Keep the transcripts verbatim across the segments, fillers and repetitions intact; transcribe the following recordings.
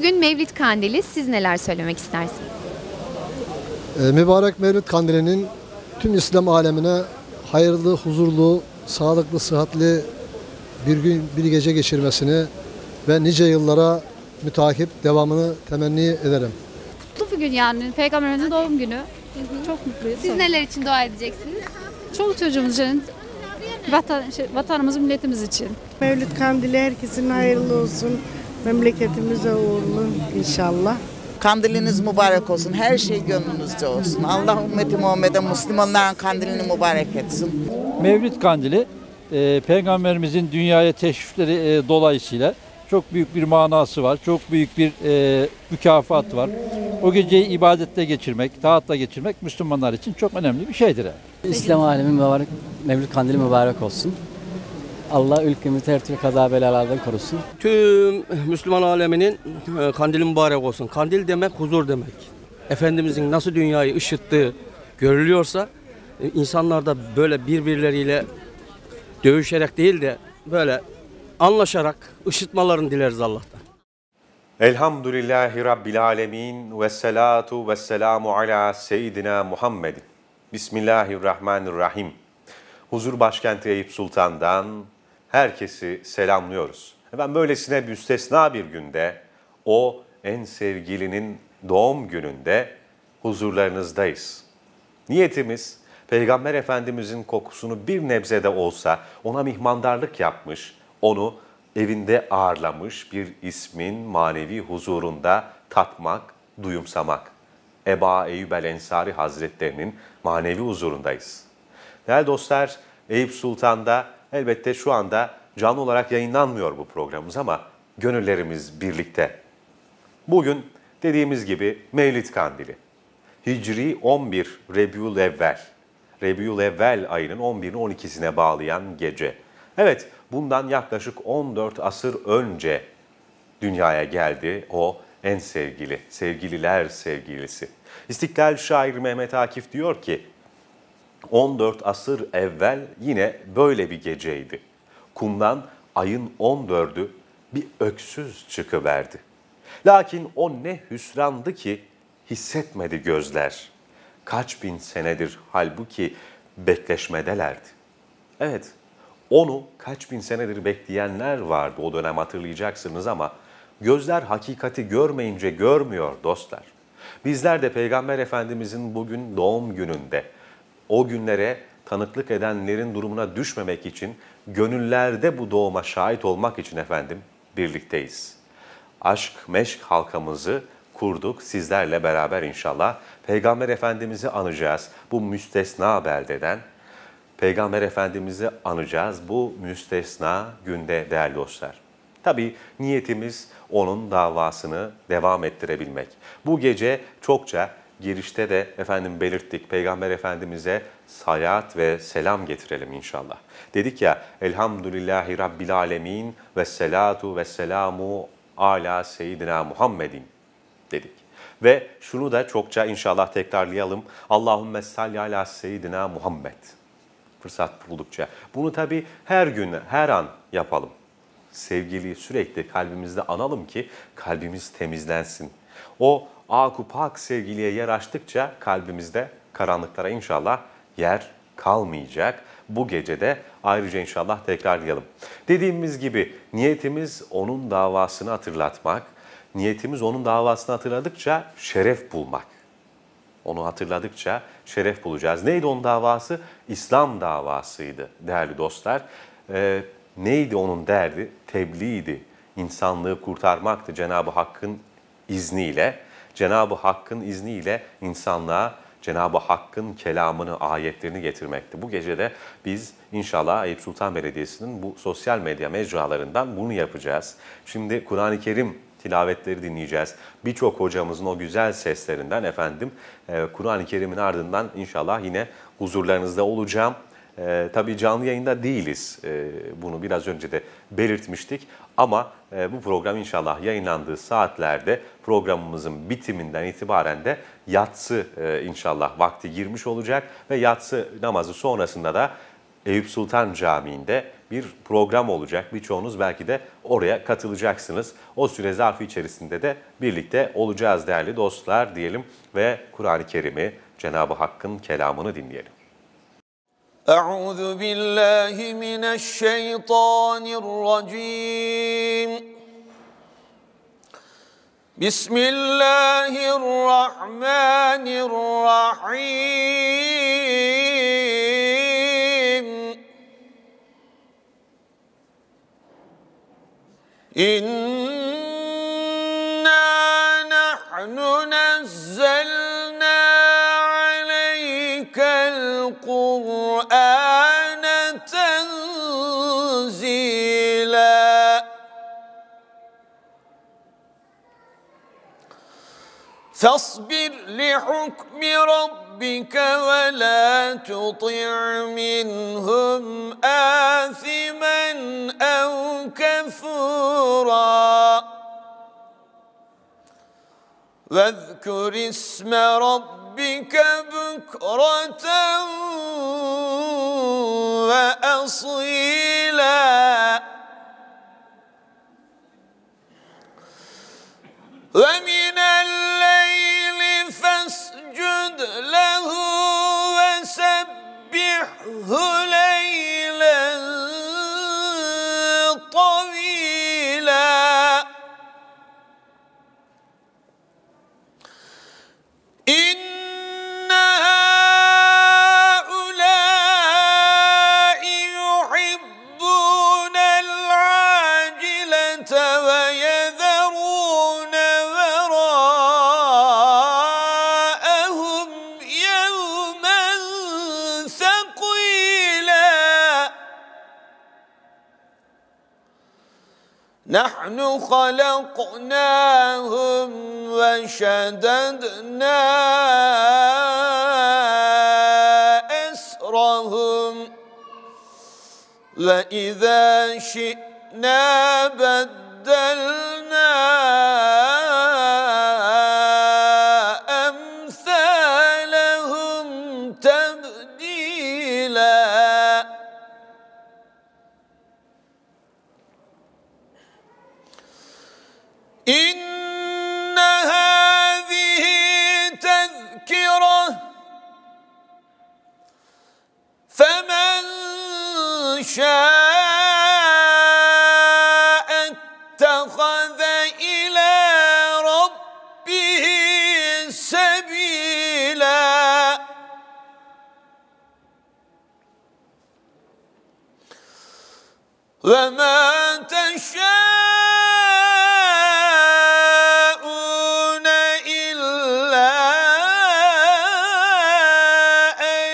Bugün Mevlid Kandili. Siz neler söylemek istersiniz? E, mübarek Mevlid Kandili'nin tüm İslam alemine hayırlı, huzurlu, sağlıklı, sıhhatli bir gün, bir gece geçirmesini ve nice yıllara mütakip devamını temenni ederim. Kutlu bir gün yani. Peygamberimizin doğum günü. Çok mutluyuz. Siz neler için dua edeceksiniz? Çoluk çocuğumuz için, vatan, şey, vatanımız, milletimiz için. Mevlid Kandili herkesin hayırlı olsun. Memleketimize uğurlu inşallah. Kandiliniz mübarek olsun. Her şey gönlünüzde olsun. Allah ümmeti Muhammed'e, Müslümanların kandilini mübarek etsin. Mevlid Kandili, e, Peygamberimizin dünyaya teşrifleri e, dolayısıyla çok büyük bir manası var. Çok büyük bir e, mükafat var. O geceyi ibadette geçirmek, taatla geçirmek Müslümanlar için çok önemli bir şeydir. Yani. İslam alemi mübarek, Mevlid Kandili mübarek olsun. Allah ülkemizi her türlü kaza belalardan korusun. Tüm Müslüman aleminin kandili mübarek olsun. Kandil demek huzur demek. Efendimizin nasıl dünyayı ışıttığı görülüyorsa insanlar da böyle birbirleriyle dövüşerek değil de böyle anlaşarak ışıtmalarını dileriz Allah'tan. Elhamdülillahi Rabbil alemin ve salatu ve selamu ala seyyidina Muhammedin. Bismillahirrahmanirrahim. Huzur başkenti Eyüp Sultan'dan herkesi selamlıyoruz. Efendim böylesine müstesna bir günde, o en sevgilinin doğum gününde huzurlarınızdayız. Niyetimiz Peygamber Efendimizin kokusunu bir nebze de olsa ona mihmandarlık yapmış, onu evinde ağırlamış bir ismin manevi huzurunda tatmak, duyumsamak. Eba Eyyub el-Ensari Hazretlerinin manevi huzurundayız. Değerli dostlar, Eyüp Sultan'da elbette şu anda canlı olarak yayınlanmıyor bu programımız ama gönüllerimiz birlikte. Bugün dediğimiz gibi Mevlid Kandili. Hicri on bir Rebiul Evvel. Rebiul Evvel ayının on birine on ikisine bağlayan gece. Evet, bundan yaklaşık on dört asır önce dünyaya geldi o en sevgili, sevgililer sevgilisi. İstiklal şairi Mehmet Akif diyor ki, on dört asır evvel yine böyle bir geceydi. Kumdan ayın on dördü bir öksüz çıkıverdi. Lakin o ne hüsrandı ki hissetmedi gözler. Kaç bin senedir halbuki bekleşmedelerdi. Evet, onu kaç bin senedir bekleyenler vardı o dönem hatırlayacaksınız ama gözler hakikati görmeyince görmüyor dostlar. Bizler de Peygamber Efendimizin bugün doğum gününde o günlere tanıklık edenlerin durumuna düşmemek için, gönüllerde bu doğuma şahit olmak için efendim birlikteyiz. Aşk, meşk halkamızı kurduk sizlerle beraber inşallah. Peygamber Efendimiz'i anacağız bu müstesna beldeden. Peygamber Efendimiz'i anacağız bu müstesna günde değerli dostlar. Tabii niyetimiz onun davasını devam ettirebilmek. Bu gece çokça girişte de efendim belirttik. Peygamber Efendimiz'e salat ve selam getirelim inşallah. Dedik ya Elhamdülillahi Rabbil alemin ve salatu ve selamu ala seyyidina Muhammedin dedik. Ve şunu da çokça inşallah tekrarlayalım. Allahümme salli ala seyyidina Muhammed. Fırsat buldukça. Bunu tabii her gün, her an yapalım. Sevgiliyi sürekli kalbimizde analım ki kalbimiz temizlensin. O ak-ı pak sevgiliye yer açtıkça kalbimizde karanlıklara inşallah yer kalmayacak. Bu gecede ayrıca inşallah tekrarlayalım. Dediğimiz gibi niyetimiz onun davasını hatırlatmak, niyetimiz onun davasını hatırladıkça şeref bulmak. Onu hatırladıkça şeref bulacağız. Neydi onun davası? İslam davasıydı değerli dostlar. Ee, neydi onun derdi? Tebliğdi. İnsanlığı kurtarmaktı Cenab-ı Hakk'ın izniyle. Cenab-ı Hakk'ın izniyle insanlığa Cenab-ı Hakk'ın kelamını, ayetlerini getirmekti. Bu gecede biz inşallah Eyüp Sultan Belediyesi'nin bu sosyal medya mecralarından bunu yapacağız. Şimdi Kur'an-ı Kerim tilavetleri dinleyeceğiz. Birçok hocamızın o güzel seslerinden efendim Kur'an-ı Kerim'in ardından inşallah yine huzurlarınızda olacağım. E, tabii canlı yayında değiliz. E, bunu biraz önce de belirtmiştik. Ama e, bu program inşallah yayınlandığı saatlerde programımızın bitiminden itibaren de yatsı e, inşallah vakti girmiş olacak. Ve yatsı namazı sonrasında da Eyüp Sultan Camii'nde bir program olacak. Birçoğunuz belki de oraya katılacaksınız. O süre zarfı içerisinde de birlikte olacağız değerli dostlar diyelim ve Kur'an-ı Kerim'i, Cenab-ı Hakk'ın kelamını dinleyelim. Euzu billahi mineşşeytanirracim. Bismillahirrahmanirrahim. İnna nahnu nezzelna aleykel Kur'ane tenzila. فاصبر لحكم ربك ولا تطع منهم آثما أو كفورا واذكر اسم ربك بكرة وأصيلا ومن الليل فاسجد له وسبحه ليلا طويلا إن هؤلاء يحبون العاجلة ويذرون وراءهم يوما ثقيلا نحن خلقناهم وشددنا أسرهم وإذا شئنا بدلنا أمثالهم تبديلا إن هذه تذكرة فمن شاء اتخذ إلى ربه سبيلا وما تشاءون إلا أن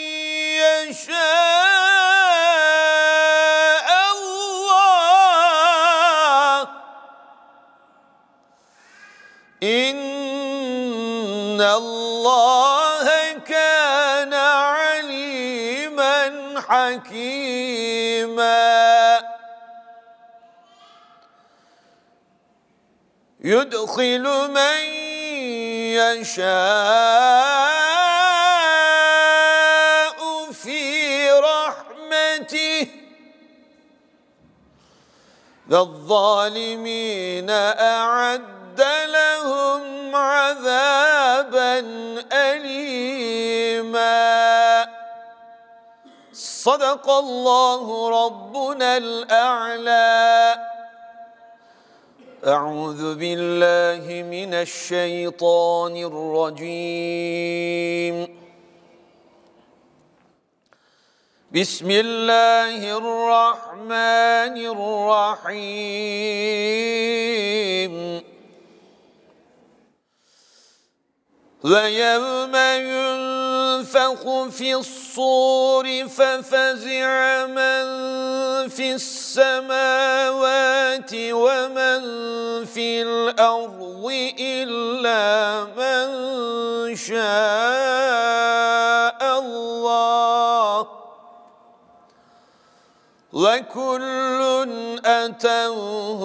يشاء الله إن الله كان عليما حكيما يدخل من يشاء في رحمته والظالمين أعد لهم عذابا أليما صدق الله ربنا الأعلى أعوذ بالله من الشيطان الرجيم بسم الله الرحمن الرحيم ويوم ينفخ في الصور ففزع من في السماوات ومن في الأرض إلا من شاء الله وكل أتوه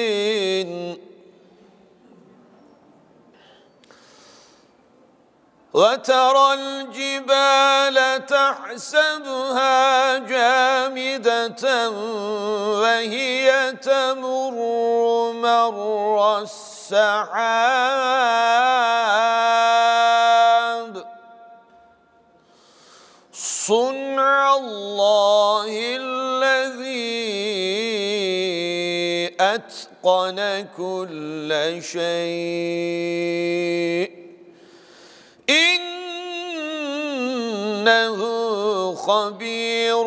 داخرين وترى الجبال تحسبها جامدة وهي تمر مر السحاب صنع الله الذي أتقن كل شيء إنه خبير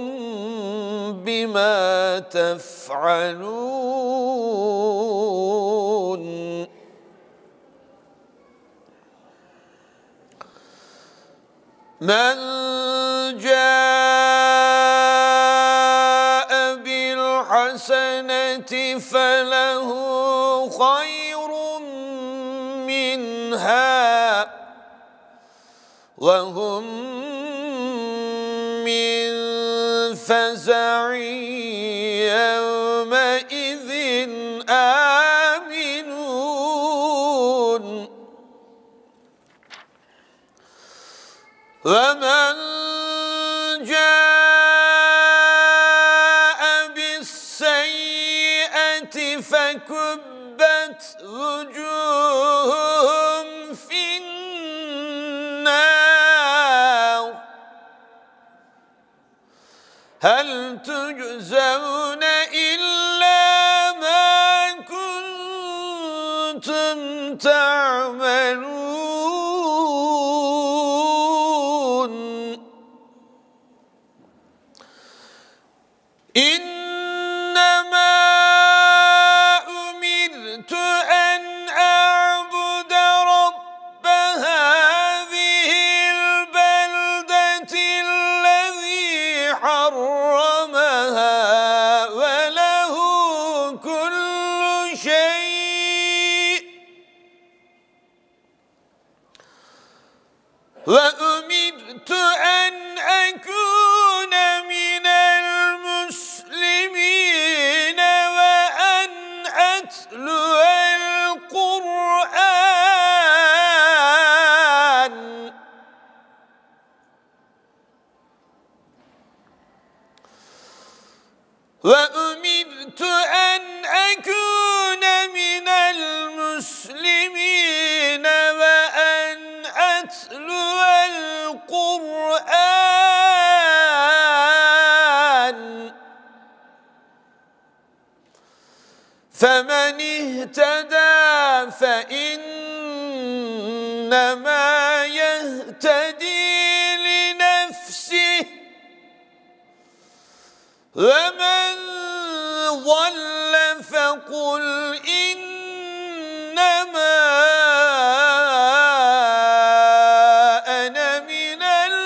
بما تفعلون من جاء بالحسنة فله خير منها وهم من فزع يومئذ آمنون ومن جاء بالسيئة فكبت وجوههم في النار هل تجزون إلا ما كنتم تعملون إنما أمرت أن أعبد رب هذه البلدة الذي حرمها وله كل شيء وأمرت أن أكون من المسلمين وأن أتلو القرآن وأمرت أن أكون من المسلمين وأن أتلو القرآن فمن اهتدى فإنما يهتدي لنفسه ومن ضل فقل إنما أنا من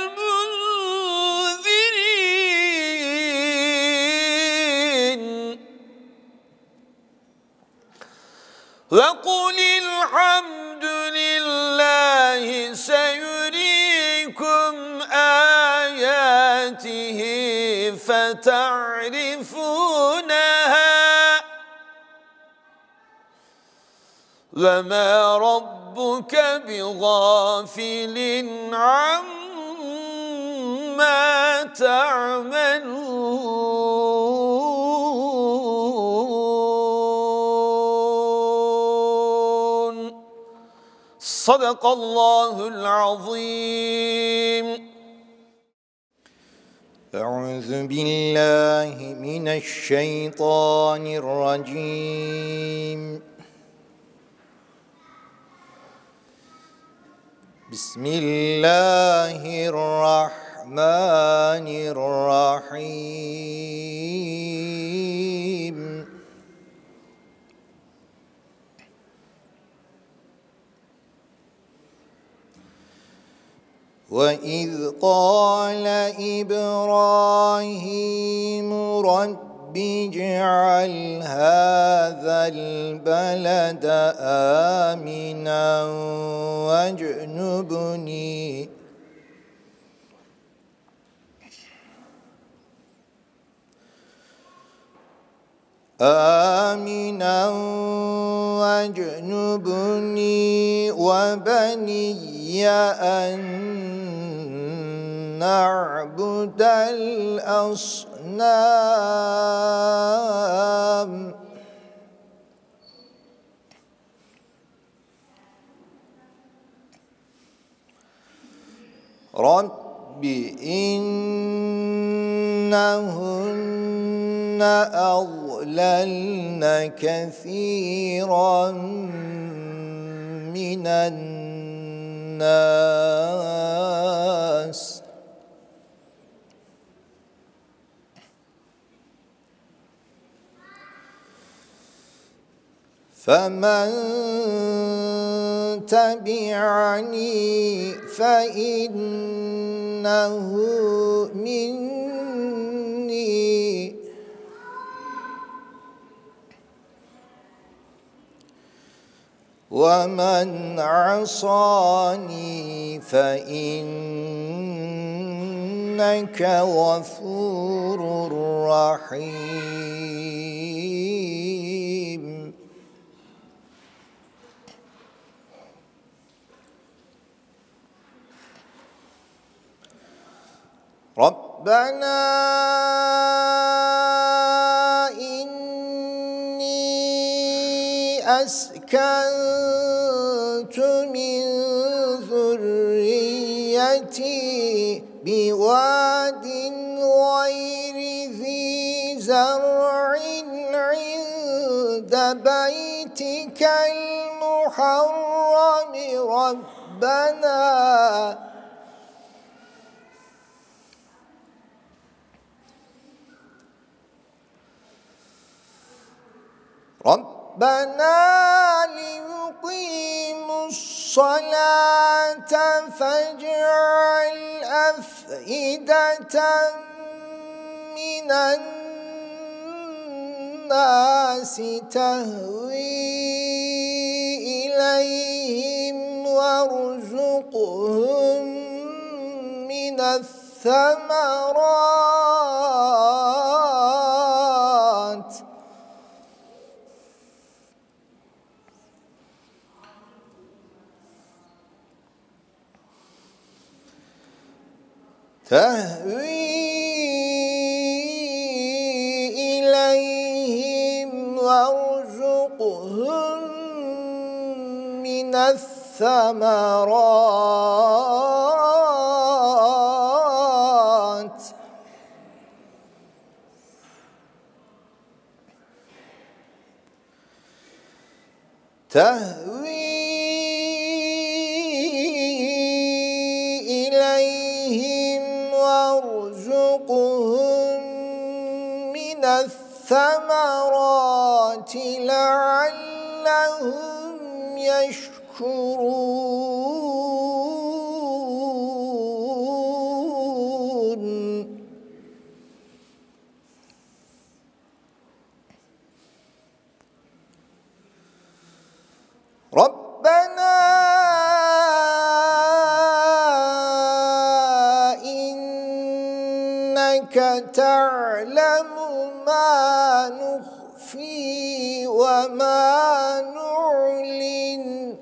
المنذرين وقل الحمد لله سيريكم آياته فتعرفونها وما ربك بغافل عما تعملون صدق الله العظيم. أعوذ بالله من الشيطان الرجيم. بسم الله الرحمن الرحيم. وإذ قال إبراهيم رب اجعل هذا البلد آمنا واجنبني آمنا واجنبني وبني أن نعبد الأصنام رب إنهن أضللن كثيرا من الناس فمن تبعني فإنه مني ومن عصاني فإنك غفور رحيم ربنا إني أسكنت من ذريتي بواد غير ذي زرع عند بيتك المحرم ربنا ربنا ليقيموا الصلاة فاجعل أفئدة من الناس تهوي إليهم وارزقهم من الثمرات تهوي إليهم وارزقهم من الثمرات تهوي وارزقهم من الثمرات لعلهم يشكرون ربنا تعلم ما نخفي وما نعلن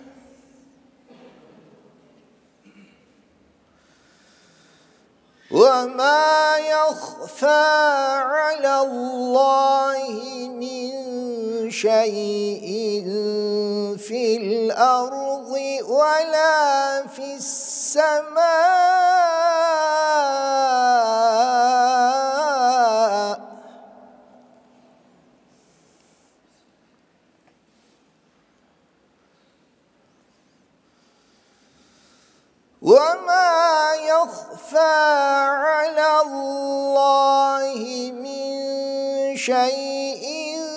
وما يخفى على الله من شيء في الأرض ولا في السماء وما يخفى على الله من شيء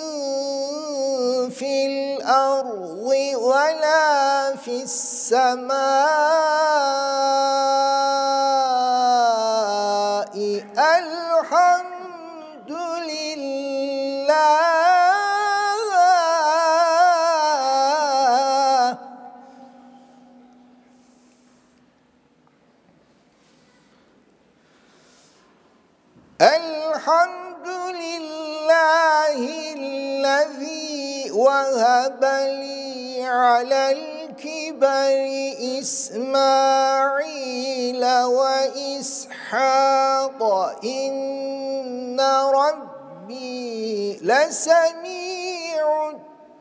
في الأرض ولا في السماء الحمد لله الحمد لله الذي وهب لي على الكبر إسماعيل وإسحاق إن ربي لسميع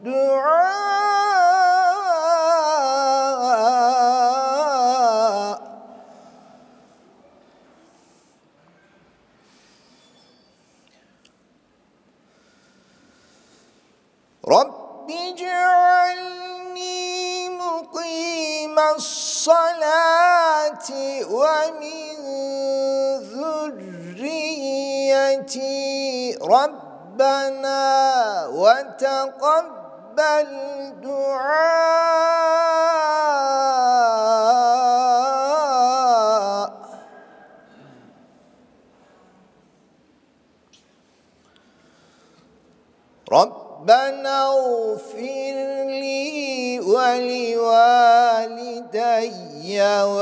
الدعاء رب اجعلني مقيم الصلاة ومن ذريتي ربنا وتقبل دعاء ربنا اغفر لي ولوالدي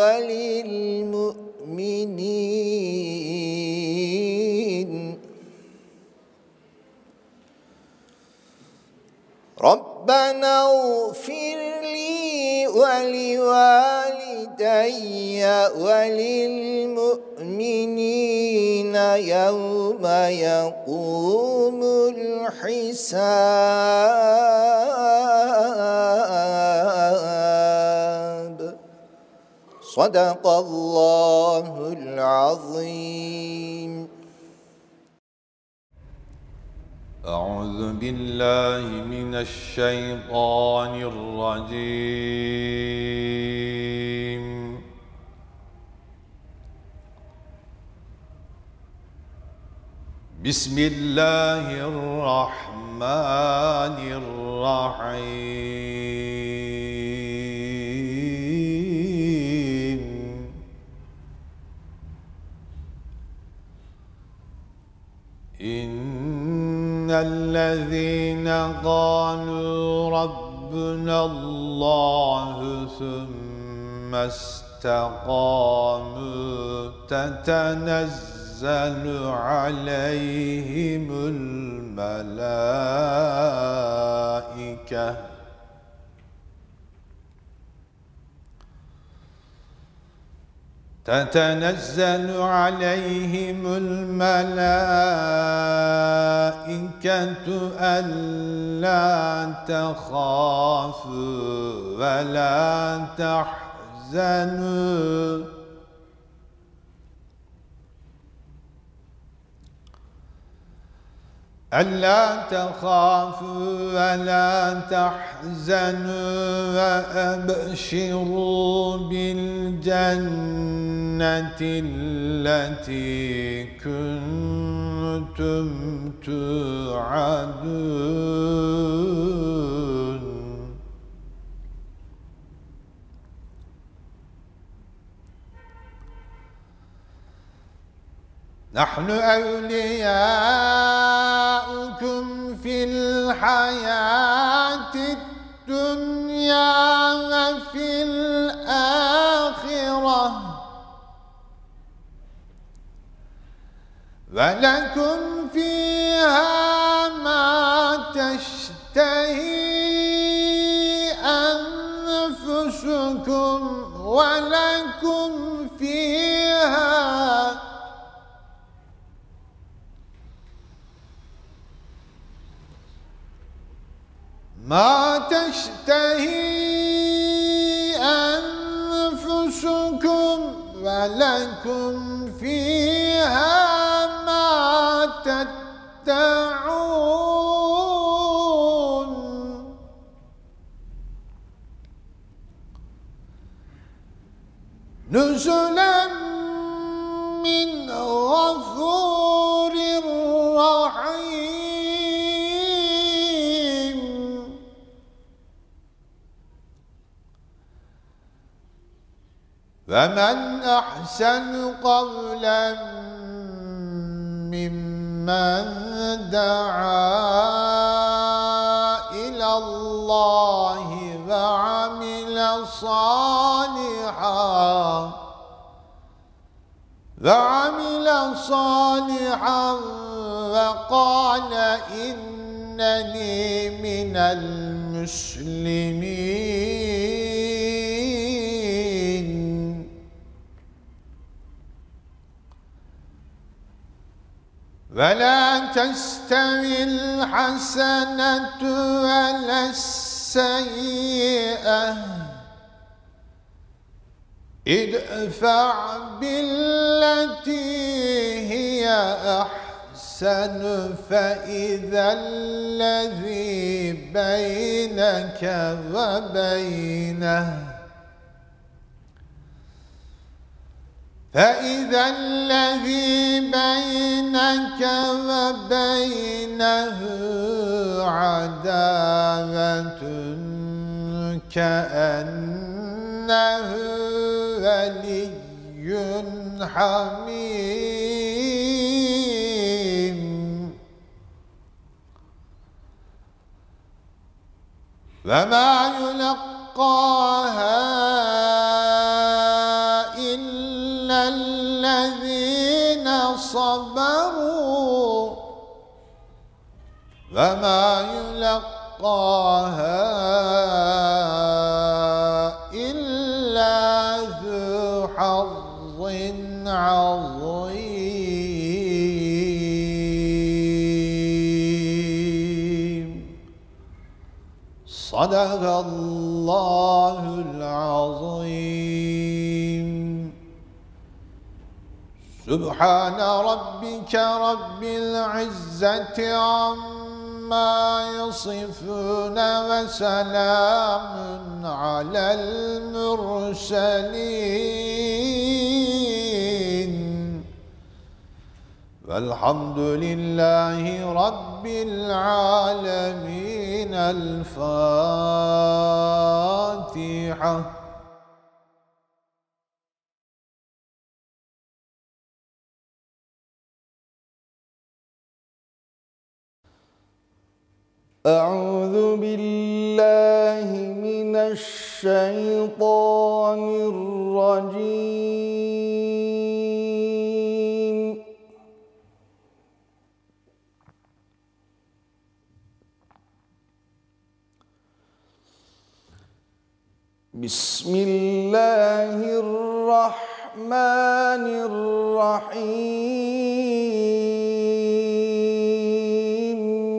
وللمؤمنين ربنا اغفر لي ولوالدي وللمؤمنين يوم يقوم الحساب صدق الله العظيم. أعوذ بالله من الشيطان الرجيم. بسم الله الرحمن الرحيم. إن الذين قالوا ربنا الله ثم استقاموا تتنزل عليهم الملائكة تتنزل عليهم الملائكة ألا تخافوا ولا تحزنوا ألا تخافوا ولا تحزنوا وأبشروا بالجنة التي كنتم توعدون نحن أولياؤكم في الحياة الدنيا وفي الآخرة ولكم فيها ما تشتهي أنفسكم ولكم فيها ما تشتهي أنفسكم ولكم فيها ما تدعون نزلا من غفور رحيم. ومن أحسن قولا ممن دعا إلى الله وعمل صالحا وعمل صالحا وقال إن إنني من المسلمين ولا تستوي الحسنة ولا السيئة ادفع بالتي هي أحسن فإذا الذي بينك وبينه فإذا الذي بينك وبينه عداوة كأنه ولي حميم وما يلقاها إلا الذين صبروا وما يلقاها إلا ذو حظ عظيم صدق الله العظيم سبحان ربك رب العزة عما يصفون وسلام على المرسلين والحمد لله رب العالمين. الفاتحة. أعوذ بالله من الشيطان الرجيم. بسم الله الرحمن الرحيم.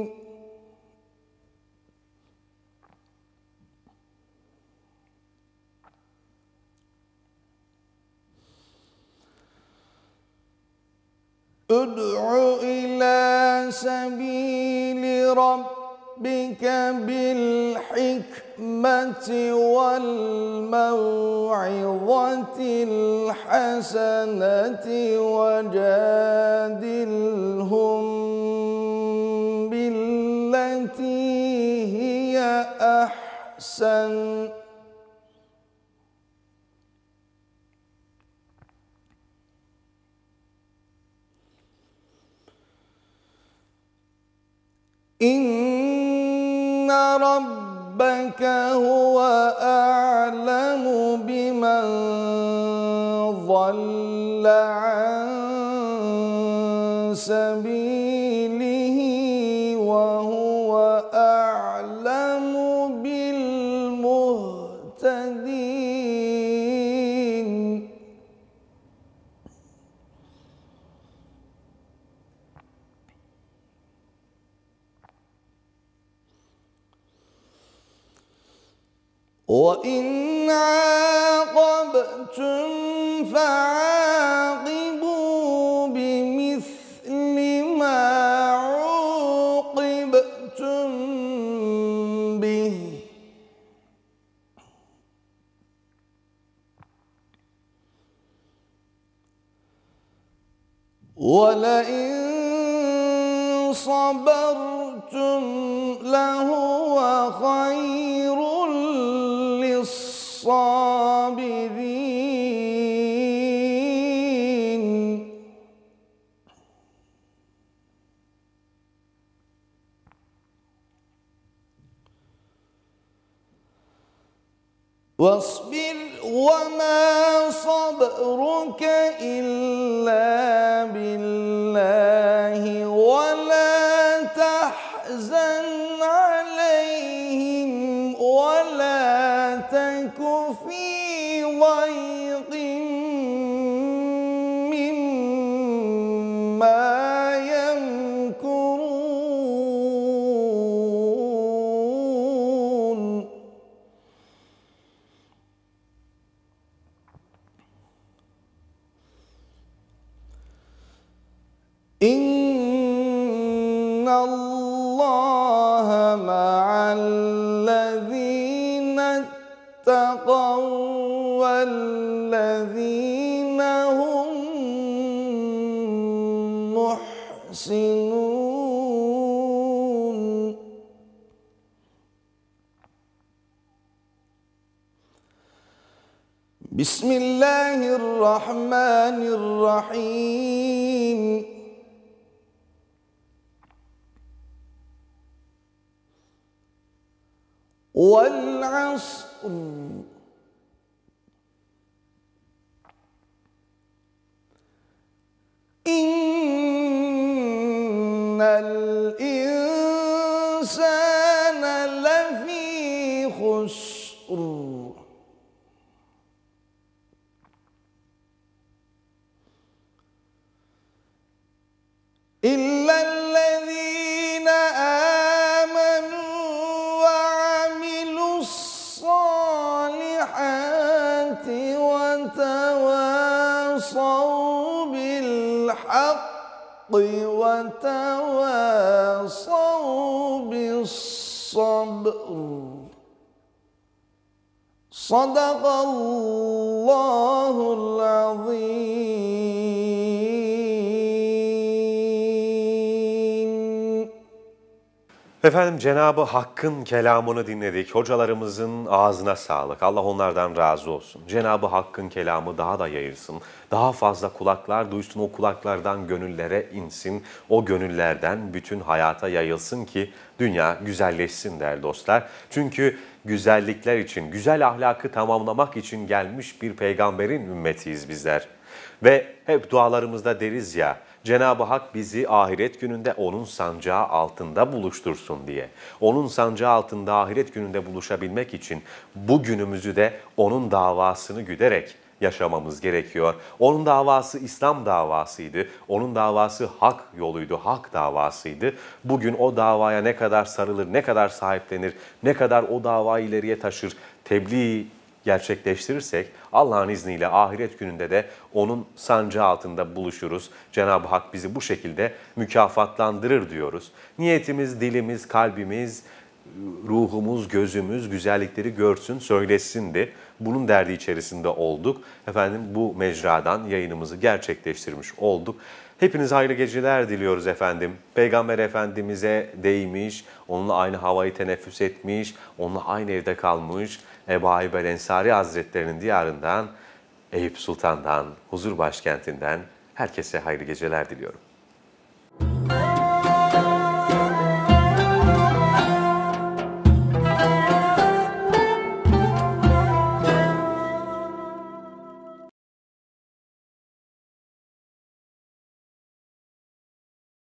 ادع إلى سبيل ربك بالحكمة والموعظة الحسنة وجادلهم بالتي هي أحسن إن ربك هو أعلم بمن ضل عن سبيله وهو أعلم بالمهتدين. وإن عاقبتم فعاقبوا بمثل ما عوقبتم به ولئن صبرتم لهو خير للصابرين. واصبر وما صبرك إلا بالله ولا تحزن في ضيق مما يمكرون إن الله مع الذين اتقوا والذين هم محسنون بسم الله الرحمن الرحيم والعصر إن الإنسان لفي خسر إلا الذين آمنوا وعملوا الصالحات وتواصوا بالحق وتواصوا بالصبر صدق الله العظيم. Efendim Cenab-ı Hakk'ın kelamını dinledik. Hocalarımızın ağzına sağlık. Allah onlardan razı olsun. Cenab-ı Hakk'ın kelamı daha da yayılsın. Daha fazla kulaklar duysun, o kulaklardan gönüllere insin. O gönüllerden bütün hayata yayılsın ki dünya güzelleşsin der dostlar. Çünkü güzellikler için, güzel ahlakı tamamlamak için gelmiş bir peygamberin ümmetiyiz bizler. Ve hep dualarımızda deriz ya, Cenab-ı Hak bizi ahiret gününde onun sancağı altında buluştursun diye. Onun sancağı altında ahiret gününde buluşabilmek için bu günümüzü de onun davasını güderek yaşamamız gerekiyor. Onun davası İslam davasıydı. Onun davası hak yoluydu, hak davasıydı. Bugün o davaya ne kadar sarılır, ne kadar sahiplenir, ne kadar o davayı ileriye taşır, tebliğ gerçekleştirirsek Allah'ın izniyle ahiret gününde de onun sancağı altında buluşuruz. Cenab-ı Hak bizi bu şekilde mükafatlandırır diyoruz. Niyetimiz, dilimiz, kalbimiz, ruhumuz, gözümüz güzellikleri görsün, söylesin de bunun derdi içerisinde olduk. Efendim bu mecradan yayınımızı gerçekleştirmiş olduk. Hepinize hayırlı geceler diliyoruz efendim. Peygamber Efendimiz'e değmiş, onunla aynı havayı teneffüs etmiş, onunla aynı evde kalmış Ebu Ayyub el-Ensari Hazretlerinin diyarından, Eyüp Sultan'dan, huzur başkentinden herkese hayırlı geceler diliyorum.